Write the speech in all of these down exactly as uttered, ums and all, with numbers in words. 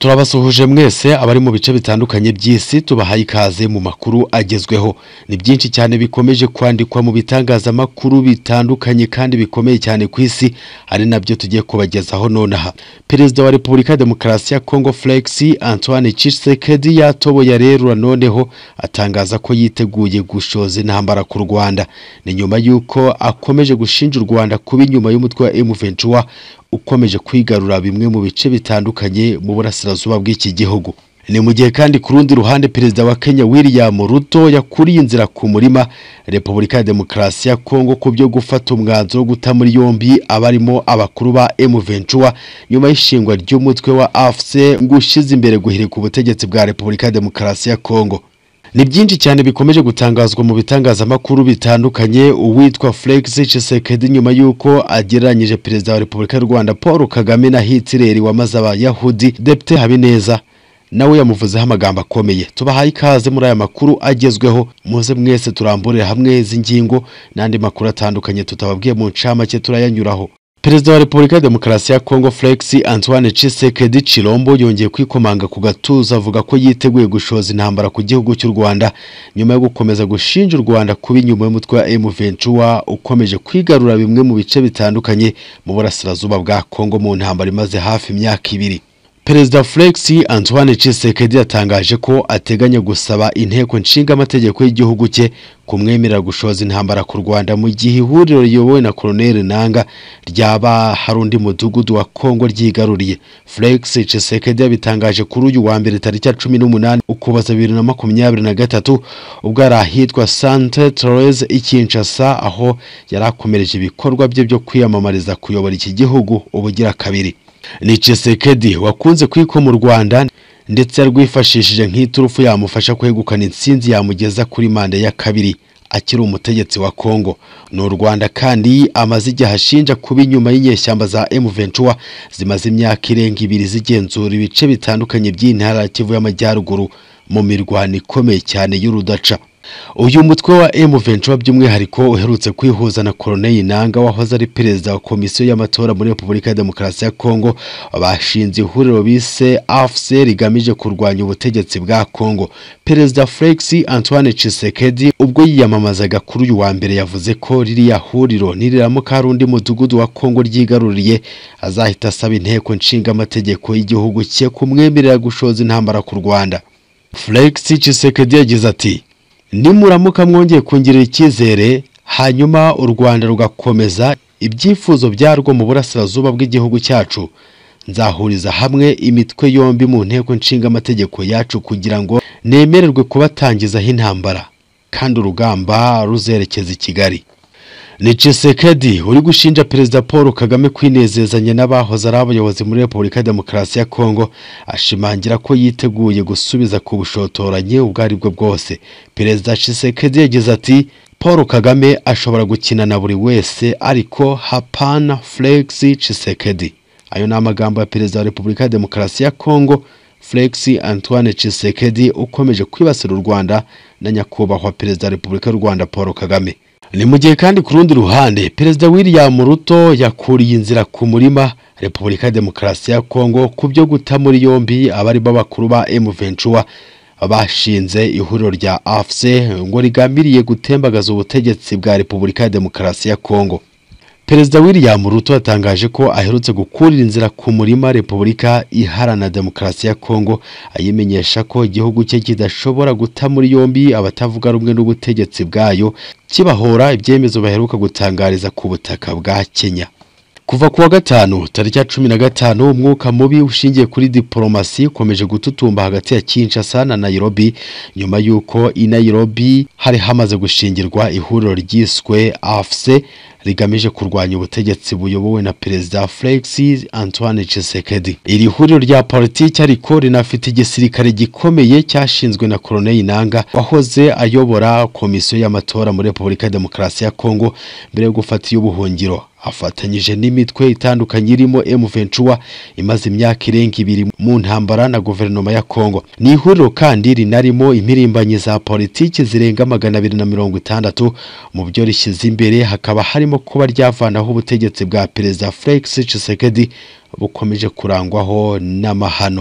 Turabasuhuje mwese abari mu bice bitandukanye by'isi tubahaye ikaze mu makuru agezweho. Ni byinshi cyane bikomeje kwandikwa mu bitangazamakuru bitandukanye kandi bikomeye cyane ku isi, ari nabyo tugiye kubagezaho nonaha. Perezida wa Repubulika ya Demokarasi ya Congo Felix Antoine TSHISEKEDI yatoboye rero noneho atangaza ko yiteguye gushoza intambara ku Rwanda. Ni nyuma yuko akomeje gushinja u Rwanda kuba inyuma y'umutwe wa M vingt-trois ukomeje kwigarura bimwe mu bice bitandukanye mu burasirazuba bw'iki gihugu. Ni mu gihe kandi ku rundi ruhande Perezida wa Kenya William Ruto yakuriye inzira ku murima Repubulika ya Demokarasi ya Congo ku byo gufata umwanzuro wo guta muri yombi abarimo abakuru ba M vingt-trois nyuma y'ishingwa ry'umutwe wa A F C ngushize imbere guhirika ubutegetsi bwa Repubulika ya Demokarasi ya Congo. Ni byinshi cyane bikomeje gutangazwa mu bitangazamakuru bitandukanye. Uwitwa Felix TSHISEKEDI nyuma yuko agereranyije Perezida wa Repubulika y'u Rwanda Paul Kagame na Hitler wamaze abayahudi Depite Habineza, nawe yamuvuzeho amagambo akomeye. Tubahaye ikaze muri aya makuru agezweho, muze mwese turamburire hamwe izi ngingo n'andi makuru atandukanye tutababwiye mu ncamake turayanyuraho. Perezida wa Repubulika ya Demokarasi ya Congo Felix Antoine TSHISEKEDI Chilombo yongeye kwikomanga ku gatuza avuga ko yiteguye gushoza intambara ku gihugu cy'u Rwanda nyuma yo gukomeza gushinja u Rwanda kuba inyuma y'umutwe wa M vingt-trois ukomeje kwigarura bimwe mu bice bitandukanye mu burasirazuba bwa Congo mu ntambara imaze hafi imyaka ibiri. Perezida Felix Antoine TSHISEKEDI yatangaje ko ateganya gusaba inteko nshinga amategeko y'igihugu cye kumwemerera gushoza intambara ku Rwanda mu gihe ihuriro riyobowe na Colonel Nanga ryaba hari undi mudugudu wa Congo ryigaruriye. Felix TSHISEKEDI yabitangaje kuri uyu wa mbere tariki ya cumi n'umunani Ukuboza bibiri na makumyabiri na gatatu ubwo ari ahitwa Sainte Therese i Kinshasa, aho yari akomereje ibikorwa bye byo kwiyamamariza kuyobora iki gihugu ubugira kabiri. Ni TSHISEKEDI wakunze kwiko mu Rwanda ndetse yarwifashishije nk'iturufu yamufasha kwegukana intsinzi yamugeza kuri manda ya kabiri akiri umutegetsi wa Congo. N'u Rwanda kandi amaze igihe ashinja kuba inyuma y'inyeshyamba za M vingt-trois zimaze imyaka irenga ibiri zigenzura ibice bitandukanye by'intara ya Kivu y'Amajyaruguru mu mirwano ikomeye cyane y'urudaca. Uyu mutwe wa M vingt-trois by'umwihariko uherutse kwihuza na Colonel Nanga wahoze ari perezida wa komisiyo y'amatora muri Repubulika ya Demokarasi ya Congo, bashinze ihuriro bise A F C rigamije kurwanya ubutegetsi bwa Congo. Perezida Felix Antoine TSHISEKEDI ubwo yiyamamazaga kuri uyu wa mbere yavuze ko ririya huriro niriramuka hari undi mudugudu wa Congo ryigaruriye azahita asaba inteko nshinga amategeko y'igihugu cye kumwemerera gushoza intambara ku Rwanda. Felix TSHISEKEDI yagize ati: nimuramuka mwongeye kungirira icyizere hanyuma u Rwanda rugakomeza ibyifuzo byarwo mu burasirazuba bw'igihugu cyacu, nzahuriza hamwe imitwe yombi mu nteko nshinga amategeko yacu kugira ngo nemererwe kubatangizaho intambara kandi urugamba ruzerekeza i Kigali. Ni TSHISEKEDI uri gushinja Perezida Paul Kagame kwinezezanya n'abahoze ari abayobozi muri Repubulika ya Demokarasi ya Congo, ashimangira ko yiteguye gusubiza ku bushotoranye ubwo ari bwo bwose. Perezida TSHISEKEDI yagize ati: Paul Kagame ashobora gukina na buri wese ariko hapana Felix TSHISEKEDI. Ayo ni amagambo ya Perezida wa Repubulika ya Demokarasi ya Congo Felix Antoine TSHISEKEDI ukomeje kwibasira u Rwanda na nyakubahwa Perezida wa Repubulika y'u Rwanda Paul Kagame. Ni mu gihe kandi ku rundi ruhande Perezida William Ruto yakuriye inzira ku murima Repubulika ya Demokarasi ya Congo ku byo guta muri yombi abari b'abakuru ba M vingt-trois bashinze ihuriro rya A F C ngo rigambiriye gutembagaza ubutegetsi bwa Repubulika ya Demokarasi ya Congo. Perezida William Ruto yatangaje ko aherutse gukurira inzira ku murima Repubulika Iharanira Demokarasi ya Congo, ayimenyesha ko igihugu cye kidashobora guta muri yombi abatavuga rumwe n'ubutegetsi bwayo, kibahora ibyemezo baheruka gutangariza ku butaka bwa Kenya. Kuva kuwa gatanu tariki ya cumi na gatanu umwuka mubi ushingiye kuri diplomasi ukomeje gututumba hagati ya Kinshasa na Nairobi nyuma yuko i Nairobi hari hamaze gushingirwa ihuriro ryiswe A F C rigamije kurwanya ubutegetsi buyobowe na Perezida Felix Antoine TSHISEKEDI. Iri huriro rya politiki ariko rinafite igisirikare gikomeye cyashinzwe na Colonel Nanga wahoze ayobora komisiyo y'amatora muri Repubulika ya Demokarasi ya Congo mbere yo gufata ubuhungiro, afatanyije n'imitwe itandukanye irimo M vingt-trois imaze imyaka irenga ibiri mu ntambara na guverinoma ya Congo. Ni ihuriro kandi rinarimo imirimbanyi za politiki zirenga magana abiri na mirongo itandatu. Mu byo rishyize imbere hakaba harimo kuba ryavanaho ubutegetsi bwa Perezida Felix TSHISEKEDI bukomeje kurangwaho n'amahano.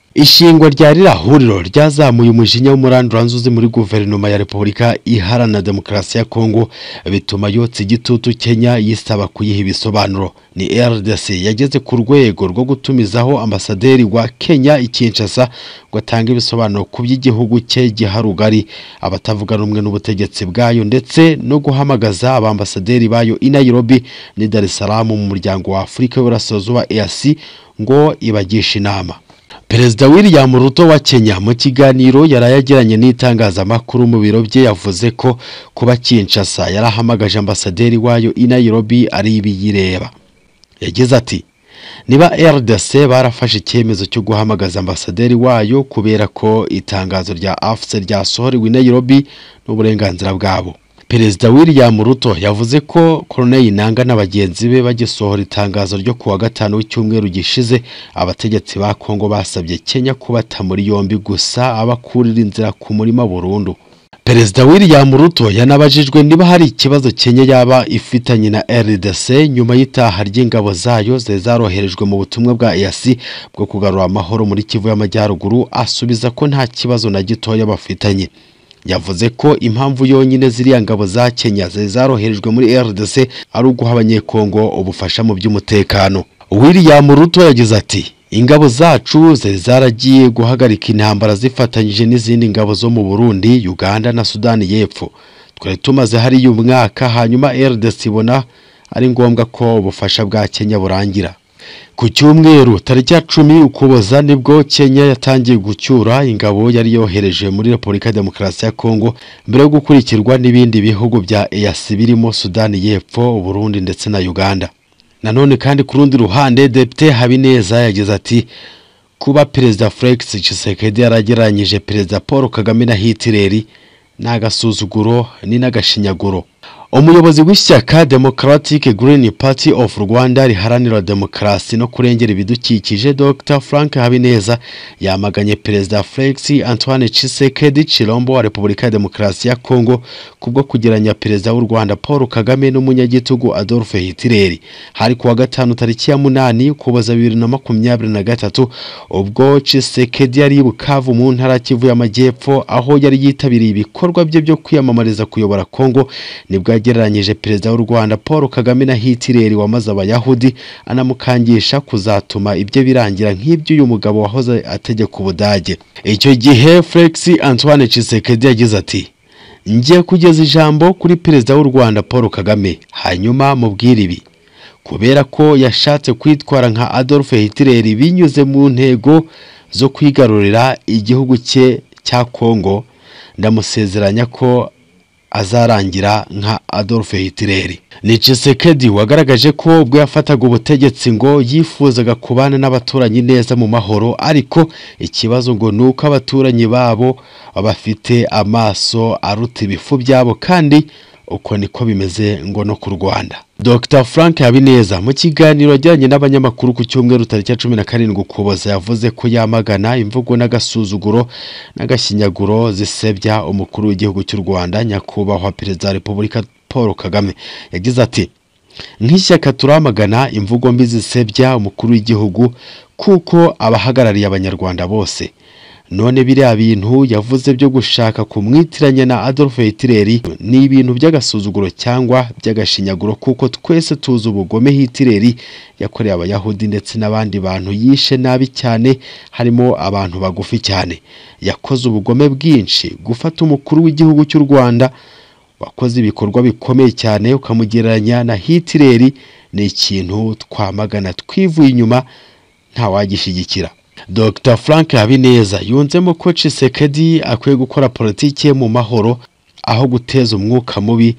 Ishingwa rya rira huriro ryazamuye umujinya w'umuranduranzuzi muri guverinoma ya Repubulika Iharanira Demokarasi ya Congo, bituma yotsa igitutu Kenya yisaba kuyiha ibisobanuro. Ni R D C yageze ku rwego rwo gutumizaho ambasaderi wa Kenya i Kinshasa ngo atange ibisobanuro ku by'igihugu cye giharugari abatavuga rumwe n'ubutegetsi bwayo, ndetse no guhamagaza abambasaderi bayo i Nairobi ni Dar es Salaam mu muryango wa Afurika y'Uburasirazuba E A C ngo ibagishe inama. Presida William Ruto wa Kenya mu kiganiro yarayagiranye n'itangazamakuru mu biro bye yavuze ko kuba Kinshasa yarahamagaje ambasaderi wayo i Nairobi ari ibiyireba. Yagize ati, niba R D C barafashe icyemezo cyo guhamagaza ambasaderi wayo kubera ko itangazo rya A F C ryasohorewe i Nairobi n'uburenganzira bwabo. Presida William Ruto yavuze ko Colonel Nanga n'abagenzi be bagisohora itangazo ryo kuwa gatanu w'icyumweru gishize abategetsi ba Congo basabye Kenya kubata muri yombi gusa abakurira inzira ku murima burundu. Presida William Ruto yanabajijwe niba hari ikibazo Kenya yaba ifitanye na R D C nyuma y'itaha ry'ingabo zayo zaroherejwe mu butumwa bwa E A C bwo kugarura amahoro muri Kivu y'Amajyaruguru, asubiza ko nta kibazo na gitoya bafitanye. Yavuze ko impamvu yonyine ziriya ngabo za Kenya zaroherejwe muri R D C ari uguha abanyekongo ubufasha mu by'umutekano. William Ruto yagize ati, ingabo zacu zaragiye guhagarika intambara zifatanyije n'izindi ngabo zo mu Burundi, Uganda na Sudani y'Epfo. Twari tumaze hari umwaka, hanyuma R D C ibona ari ngombwa ko ubufasha bwa Kenya burangira. Ku cyumweru tariki ya cumi Ukuboza nibwo Kenya yatangiye gucyura ingabo yari yohereje muri Repubulika ya Demokarasi ya Congo mbere yo gukurikirwa n'ibindi bihugu bya E A C birimo Sudani y'Epfo, Burundi ndetse na Uganda. Nanone kandi ku rundi ruhande Depite Habineza yagize ati, kuba Perezida Felix Tshisekedi yarageranyije Perezida Paul Kagame na Hitler n'agasuzuguro ni n'agashinyaguro. Umuyobozi w'ishyaka Democratic Green Party of Rwanda riharanira demokarasi no kurengera ibidukikije Doctor Frank Habineza yamaganye Perezida Felix Antoine Tshisekedi Chilombo wa Repubulika ya Demokarasi ya Congo kubwo kugeranya Perezida w'u Rwanda Paul Kagame n'umunyagitugu Adolf Hitler. Hari kuwa gatanu tariki ya munani Ukuboza bibiri na makumyabiri na gatatu ubwo Tshisekedi yari Bukavu mu ntara Kivu y'Amajyepfo aho yari yitabiriye ibikorwa bye byo kwiyamamariza kuyobora Congo, nibwo yagereranyije Perezida w'u Rwanda Paul Kagame na Hitler wamaze abayahudi, anamukangisha kuzatuma ibyo birangira nk'ibyo uyu mugabo wahoze ategeka Ubudage. Icyo gihe Felix Antoine Tshisekedi yagize ati, ngiye kugeza ijambo kuri Perezida w'u Rwanda Paul Kagame, hanyuma mubwire ibi. Kubera ko yashatse kwitwara nka Adolf Hitler binyuze mu ntego zo kwigarurira igihugu cye cya Congo, ndamusezeranya ko azarangira nka Adolf Hitler. Ni Tshisekedi wagaragaje ko ubwo yafataga ubutegetsi ngo yifuzaga kubana n'abaturanyi neza mu mahoro, ariko ikibazo ngo nuko abaturanyi babo bafite amaso aruta ibifu byabo, kandi uko niko bimeze ngo no ku Rwanda. Doctor Frank Habineza mu kiganiro ajyanye n'abanyamakuru ku cyumweru tariki ya cumi na karindwi Ukuboza yavuze ko yamagana imvugo n'agasuzuguro n'agashinyaguro zisebya umukuru w'igihugu cy'u Rwanda nyakubahwa Perezida wa Repubulika Paul Kagame. Yagize ati, nk'ishyaka turamagana imvugo mbi zisebya umukuru w'igihugu kuko abahagarariye abanyarwanda bose. None biriya bintu yavuze byo gushaka kumwitiranya na Adolf Hitler ni ibintu by'agasuzuguro cyangwa by'agashinyaguro, kuko twese tuzi ubugome Hitler yakoreye abayahudi ndetse n'abandi bantu yishe nabi cyane, harimo abantu bagufi cyane. Yakoze ubugome bwinshi. Gufata umukuru w'igihugu cy'u Rwanda wakoze ibikorwa bikomeye cyane ukamugereranya na Hitler ni ikintu twamagana twivuye inyuma, nta wagishyigikira. Doctor Frank Habineza yunzemo ko Tshisekedi akwiye gukora politiki mu mahoro aho guteza umwuka mubi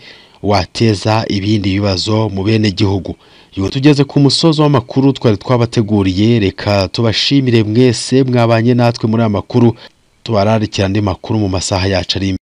wateza ibindi bibazo mu bene gihugu. Tugeze ku musozo w'amakuru twari twabateguriye, reka tubashimire mwese mwabanye natwe muri amakuru, tubararikira andi makuru mu masaha yacu ari